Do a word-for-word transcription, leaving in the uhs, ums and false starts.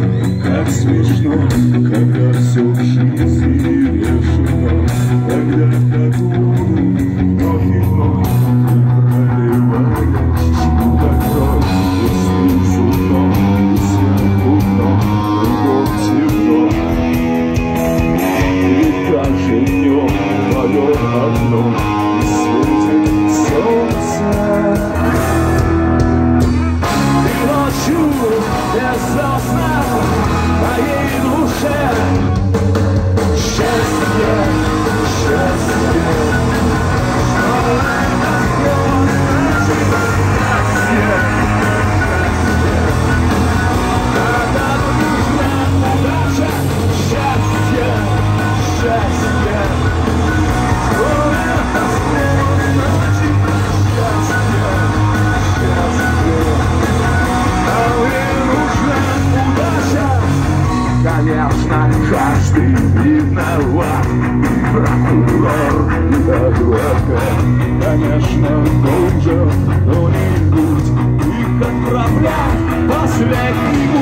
как смешно, когда все в жизни решено. Когда догону вновь и вновь ты проливаешь чудо кровь. И снизу дном, и сверху дном, кругом темно. И каждый днем твое окно светит солнце. И ночью без сна в моей душе счастье, счастье, что это слово значит счастье, счастье. Когда нужна удача, счастье, счастье, что это слово значит счастье, счастье. А мне нужна удача, конечно, каждый виноват. И прокурор, и адвокат, конечно, должен кто-нибудь их отправлять последний.